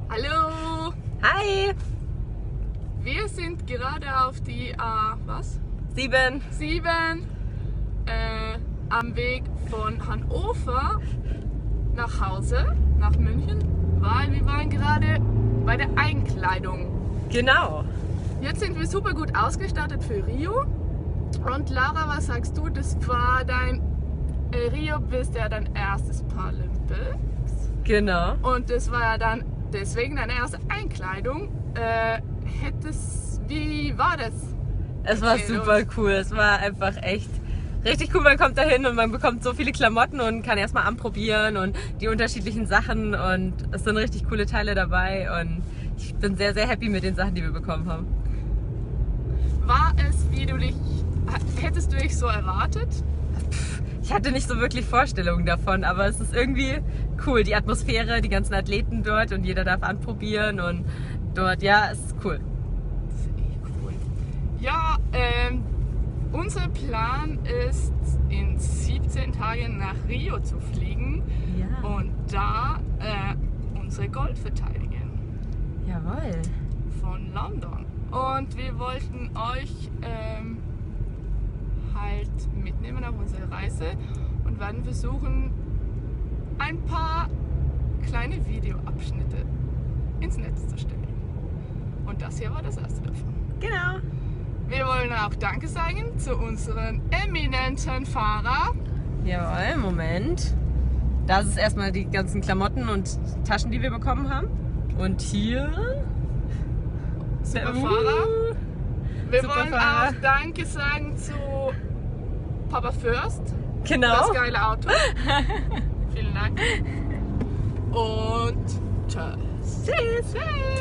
Hallo! Hi! Wir sind gerade auf die 7. 7 am Weg von Hannover nach Hause, nach München, weil wir waren gerade bei der Einkleidung. Genau. Jetzt sind wir super gut ausgestattet für Rio. Und Lara, was sagst du? Das war dein Rio bist ja dein erstes Paralympics. Genau. Und das war ja dann deswegen deine erste Einkleidung. Wie war das? Es war super cool. Es war einfach echt richtig cool. Man kommt da hin und man bekommt so viele Klamotten und kann erstmal anprobieren und die unterschiedlichen Sachen. Und es sind richtig coole Teile dabei. Und ich bin sehr, sehr happy mit den Sachen, die wir bekommen haben. War es, hättest du dich so erwartet? Ich hatte nicht so wirklich Vorstellungen davon, aber es ist irgendwie cool. Die Atmosphäre, die ganzen Athleten dort und jeder darf anprobieren und dort, ja, es ist cool. Das ist echt cool. Ja, unser Plan ist, in 17 Tagen nach Rio zu fliegen und da unsere Gold verteidigen. Jawohl. Von London. Und wir wollten euch halt mitnehmen auf unsere Reise und werden versuchen, ein paar kleine Videoabschnitte ins Netz zu stellen. Und das hier war das erste davon. Genau. Wir wollen auch Danke sagen zu unseren eminenten Fahrer. Jawohl, Moment. Das ist erstmal die ganzen Klamotten und Taschen, die wir bekommen haben. Und hier... Super Fahrer. Wir wollen Fahrer. auch Danke sagen zu Papa Fürst. Genau. Das geile Auto. Vielen Dank. Und tschüss. Tschüss. Tschüss.